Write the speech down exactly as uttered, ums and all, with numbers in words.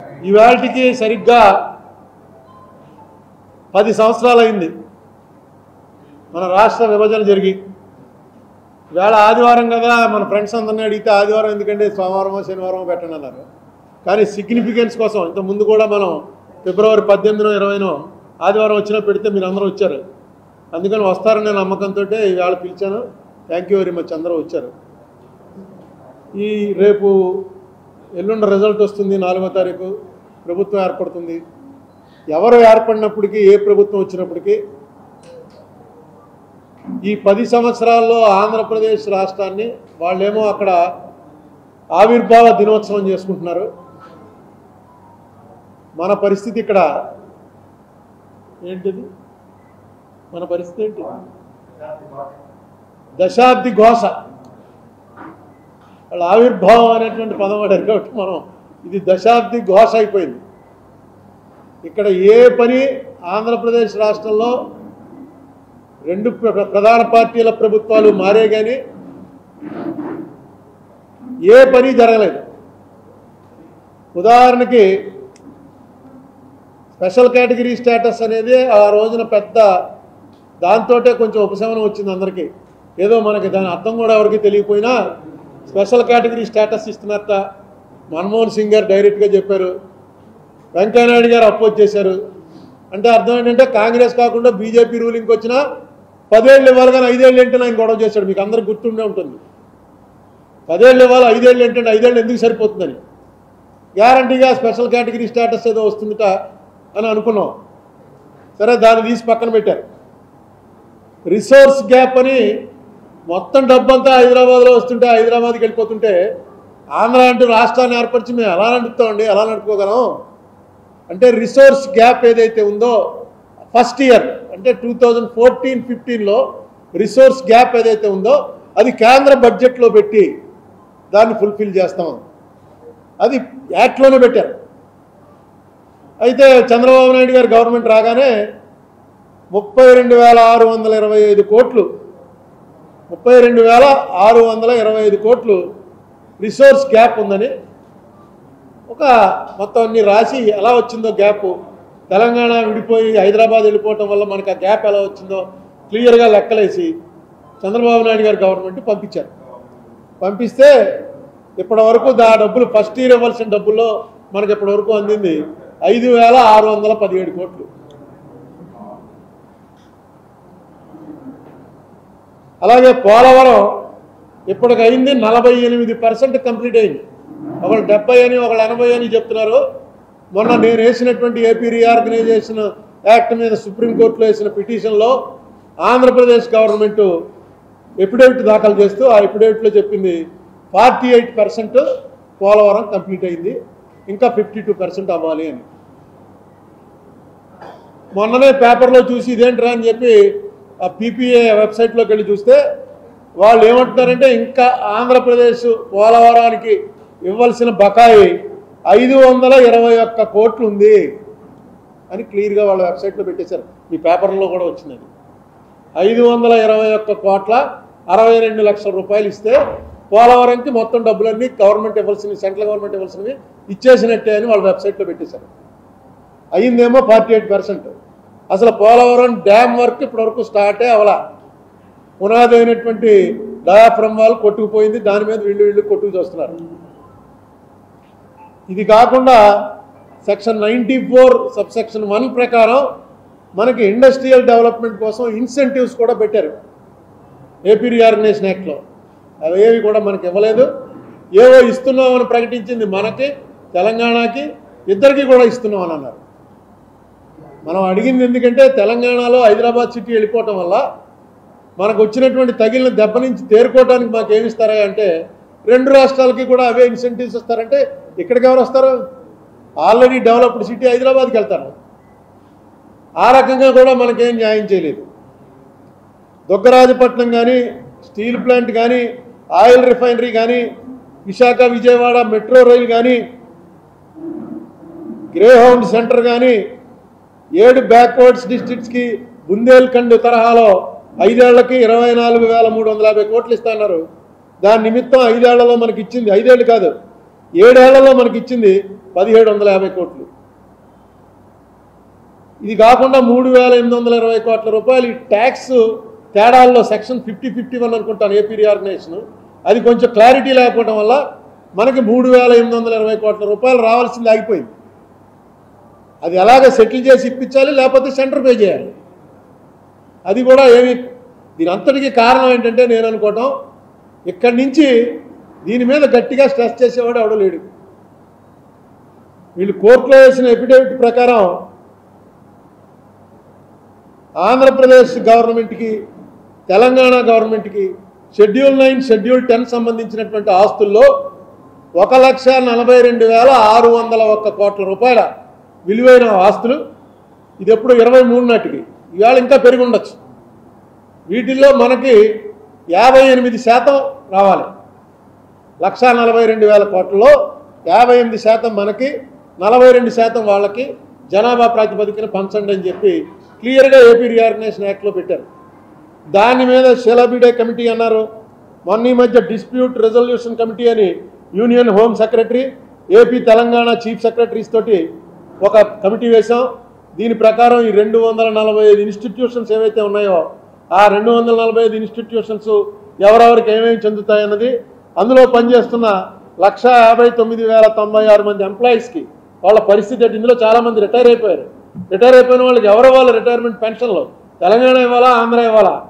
ఇవాళకి సరిగ్గా పది సంవత్సరాలు అయింది మన రాష్ట్ర విభజన జరిగి. వేళ ఆదివారం కదా, మన ఫ్రెండ్స్ అందరినీ అడిగితే ఆదివారం ఎందుకంటే సోమవారమో శనివారమో పెట్టండి అన్నారు. కానీ సిగ్నిఫికెన్స్ కోసం ఇంత ముందు కూడా మనం ఫిబ్రవరి పద్దెనిమిదినో ఇరవైనో ఆదివారం వచ్చినా పెడితే మీరు అందరూ వచ్చారు. అందుకని వస్తారనే నమ్మకంతో ఇవాళ పిలిచాను. థ్యాంక్ యూ వెరీ మచ్, అందరూ వచ్చారు. ఈ రేపు ఎల్లుండి రిజల్ట్ వస్తుంది, నాలుగో తారీఖు ప్రభుత్వం ఏర్పడుతుంది. ఎవరు ఏర్పడినప్పటికీ, ఏ ప్రభుత్వం వచ్చినప్పటికీ ఈ పది సంవత్సరాల్లో ఆంధ్రప్రదేశ్ రాష్ట్రాన్ని వాళ్ళేమో అక్కడ ఆవిర్భావ దినోత్సవం చేసుకుంటున్నారు. మన పరిస్థితి ఇక్కడ ఏంటిది? మన పరిస్థితి ఏంటి? దశాబ్ది ఘోష. వాళ్ళ ఆవిర్భావం అనేటువంటి పదం వాడారు కాబట్టి మనం ఇది దశాబ్ది ఘోష అయిపోయింది. ఇక్కడ ఏ పని ఆంధ్రప్రదేశ్ రాష్ట్రంలో రెండు ప్రధాన పార్టీల ప్రభుత్వాలు మారే కానీ ఏ పని జరగలేదు. ఉదాహరణకి స్పెషల్ కేటగిరీ స్టేటస్ అనేది ఆ రోజున పెద్ద దాంతో కొంచెం ఉపశమనం వచ్చింది అందరికీ. ఏదో మనకి దాని అర్థం కూడా ఎవరికి తెలియకపోయినా స్పెషల్ కేటగిరీ స్టేటస్ ఇస్తున్నట్ట మన్మోహన్ సింగ్ గారు డైరెక్ట్గా చెప్పారు. వెంకయ్యనాయుడు గారు అపోజ్ చేశారు. అంటే అర్థం ఏంటంటే కాంగ్రెస్ కాకుండా బీజేపీ రూలింగ్కి వచ్చినా పదేళ్ళు ఇవ్వాలి కానీ ఐదేళ్ళు ఏంటని ఆయన గొడవ చేశాడు. మీకు అందరికి గుర్తుండే ఉంటుంది. పదేళ్ళు ఇవ్వాలి, ఐదేళ్ళు ఏంటంటే ఐదేళ్ళు ఎందుకు సరిపోతుందని. గ్యారంటీగా స్పెషల్ కేటగిరీ స్టేటస్ ఏదో వస్తుందిట అని అనుకున్నాం. సరే, దాన్ని తీసి పక్కన పెట్టారు. రిసోర్స్ గ్యాప్ అని మొత్తం డబ్బంతా హైదరాబాద్లో వస్తుంటే హైదరాబాద్కి వెళ్ళిపోతుంటే ఆంధ్ర అంటూ రాష్ట్రాన్ని ఏర్పరిచి మేము ఎలా నడుపుతామండి, ఎలా నడుపుకోగలం అంటే రిసోర్స్ గ్యాప్ ఏదైతే ఉందో ఫస్ట్ ఇయర్ అంటే టూ థౌజండ్ ఫోర్టీన్ ఫిఫ్టీన్లో రిసోర్స్ గ్యాప్ ఏదైతే ఉందో అది కేంద్ర బడ్జెట్లో పెట్టి దాన్ని ఫుల్ఫిల్ చేస్తాం. అది యాక్ట్లోనే పెట్టారు. అయితే చంద్రబాబు నాయుడు గారు గవర్నమెంట్ రాగానే ముప్పై రెండు వేల ఆరు వందల ఇరవై ఐదు కోట్లు ముప్పై రెండు వేల ఆరు వందల ఇరవై ఐదు కోట్లు రిసోర్స్ గ్యాప్ ఉందని ఒక మొత్తం అన్ని రాసి ఎలా వచ్చిందో గ్యాప్, తెలంగాణ విడిపోయి హైదరాబాద్ వెళ్ళిపోవటం వల్ల మనకు ఆ గ్యాప్ ఎలా వచ్చిందో క్లియర్గా లెక్కలేసి చంద్రబాబు నాయుడు గారు గవర్నమెంట్ పంపించారు. పంపిస్తే ఇప్పటి వరకు దా డబ్బులు ఫస్ట్ ఇయర్ ఇవ్వాల్సిన డబ్బుల్లో మనకి ఇప్పటి వరకు అందింది ఐదు వేల ఆరు వందల పదిహేడు కోట్లు. అలాగే పోలవరం ఇప్పటికైంది నలభై ఎనిమిది పర్సెంట్ కంప్లీట్ అయింది. ఒకళ్ళు డెబ్బై అని ఒకళ్ళు ఎనభై అని చెప్తున్నారు. మొన్న నేను వేసినటువంటి ఏపీ రీఆర్గనైజేషన్ యాక్ట్ మీద సుప్రీంకోర్టులో వేసిన పిటిషన్లో ఆంధ్రప్రదేశ్ గవర్నమెంట్ ఎఫిడవిట్ దాఖలు చేస్తూ ఆ ఎఫిడవిట్లో చెప్పింది forty eight percent Polavaram complete అయింది, ఇంకా ఫిఫ్టీ టూ పర్సెంట్ అవ్వాలి అని. మొన్ననే పేపర్లో చూసి ఇదేంట్రా అని చెప్పి ఆ పీపీఏ వెబ్సైట్లోకి వెళ్ళి చూస్తే వాళ్ళు ఏమంటున్నారంటే ఇంకా ఆంధ్రప్రదేశ్ పోలవరానికి ఇవ్వాల్సిన బకాయి ఐదు వందల ఇరవై ఒక్క కోట్లు ఉంది అని క్లియర్గా వాళ్ళ వెబ్సైట్లో పెట్టేశారు. మీ పేపర్లో కూడా వచ్చింది. ఐదు వందల ఇరవై ఒక్క కోట్ల అరవై రెండు లక్షల రూపాయలు ఇస్తే పోలవరంకి మొత్తం డబ్బులన్నీ గవర్నమెంట్ ఇవ్వాల్సినవి, సెంట్రల్ గవర్నమెంట్ ఇవ్వాల్సినవి ఇచ్చేసినట్టే అని వాళ్ళ వెబ్సైట్లో పెట్టేశారు. అయ్యిందేమో ఫార్టీ ఎయిట్ పర్సెంట్. అసలు పోలవరం డ్యామ్ వర్క్ ఇప్పటివరకు స్టార్టే అవలా. పునాది అయినటువంటి డయాఫ్రమ్ వాల్ కొట్టుకుపోయింది, దాని మీద వీళ్ళు వీళ్ళు కొట్టుకు చూస్తున్నారు. ఇది కాకుండా section ninety four sub section one ప్రకారం మనకి ఇండస్ట్రియల్ డెవలప్మెంట్ కోసం ఇన్సెంటివ్స్ కూడా పెట్టారు ఏపీ రీఆర్గనైజేషన్ యాక్ట్లో. అవేవి కూడా మనకి ఇవ్వలేదు. ఏవో ఇస్తున్నామని ప్రకటించింది మనకి, తెలంగాణకి, ఇద్దరికి కూడా ఇస్తున్నామని అన్నారు. మనం అడిగింది ఎందుకంటే తెలంగాణలో హైదరాబాద్ సిటీ వెళ్ళిపోవటం వల్ల మనకు వచ్చినటువంటి తగిలిన దెబ్బ నుంచి తేరుకోవడానికి మాకు ఏమి ఇస్తారా అంటే రెండు రాష్ట్రాలకి కూడా అవే ఇన్సెంటివ్స్ ఇస్తారంటే ఇక్కడికి ఎవరు వస్తారు? ఆల్రెడీ డెవలప్డ్ సిటీ హైదరాబాద్కి వెళ్తారు. ఆ రకంగా కూడా మనకేం న్యాయం చేయలేదు. దుగ్గరాజపట్నం కానీ, స్టీల్ ప్లాంట్ కానీ, ఆయిల్ రిఫైనరీ కానీ, విశాఖ విజయవాడ మెట్రో రైల్ కానీ, గ్రేహౌండ్ సెంటర్ కానీ, ఏడు బ్యాక్వర్డ్స్ డిస్ట్రిక్ట్స్కి బుందేల్ఖండ్ తరహాలో ఐదేళ్లకి ఇరవై నాలుగు వేల మూడు వందల యాభై కోట్లు ఇస్తున్నారు. దాని నిమిత్తం ఐదేళ్లలో మనకి ఇచ్చింది, ఐదేళ్ళు కాదు, ఏడేళ్లలో మనకి ఇచ్చింది పదిహేడు వందల యాభై కోట్లు. ఇది కాకుండా మూడు వేల ఎనిమిది వందల ఇరవై కోట్ల రూపాయలు ఈ ట్యాక్స్ తేడాల్లో సెక్షన్ ఫిఫ్టీ ఫిఫ్టీ వన్ అనుకుంటాను ఏపీ రీఆర్గనైజేషన్, అది కొంచెం క్లారిటీ లేకపోవడం వల్ల మనకి మూడు వేల ఎనిమిది వందల ఇరవై కోట్ల రూపాయలు రావాల్సింది ఆగిపోయింది. అది ఎలాగ సెటిల్ చేసి ఇప్పించాలి, లేకపోతే సెంటర్ పే చేయాలి. అది కూడా ఏమి దీని అంతటికీ కారణం ఏంటంటే నేను అనుకోవటం, ఇక్కడి నుంచి దీని మీద గట్టిగా స్ట్రెస్ చేసేవాడు ఎవడో లేడు. వీళ్ళు కోర్టులో వేసిన ఎఫిడేవిట్ ప్రకారం ఆంధ్రప్రదేశ్ గవర్నమెంట్కి తెలంగాణ గవర్నమెంట్కి షెడ్యూల్ నైన్ షెడ్యూల్ టెన్ సంబంధించినటువంటి ఆస్తుల్లో ఒక లక్ష నలభై రెండు వేల ఆరు వందల ఒక్క కోట్ల రూపాయల విలువైన ఆస్తులు. ఇది ఎప్పుడు ఇరవై మూడు నాటికి, ఇవాళ ఇంకా పెరిగి ఉండొచ్చు. వీటిల్లో మనకి యాభై ఎనిమిది శాతం రావాలి. లక్ష నలభై రెండు వేల కోట్లలో యాభై ఎనిమిది శాతం మనకి, నలభై రెండు శాతం వాళ్ళకి జనాభా ప్రాతిపదికన పంచండి అని చెప్పి క్లియర్గా ఏపీ రీఆర్గనైజేషన్ యాక్ట్లో పెట్టారు. దాని మీద షెలాబిడే కమిటీ అన్నారు. మొన్న ఈ మధ్య డిస్ప్యూట్ రెజల్యూషన్ కమిటీ అని union home secretary, AP Telangana chief secretaries తోటి ఒక కమిటీ వేశాం. దీని ప్రకారం ఈ రెండు వందల నలభై ఐదు ఇన్స్టిట్యూషన్స్ ఏవైతే ఉన్నాయో ఆ రెండు వందల నలభై ఐదు ఇన్స్టిట్యూషన్స్ ఎవరెవరికి ఏమేమి చెందుతాయన్నది, అందులో పనిచేస్తున్న లక్ష యాభై తొమ్మిది వేల తొంభై ఆరు మంది ఎంప్లాయీస్కి వాళ్ళ పరిస్థితి ఏంటి. ఇందులో చాలామంది రిటైర్ అయిపోయారు. రిటైర్ అయిపోయిన వాళ్ళకి ఎవరో వాళ్ళ రిటైర్మెంట్ పెన్షన్లు తెలంగాణ ఇవ్వాలా, ఆంధ్ర ఇవ్వాలా?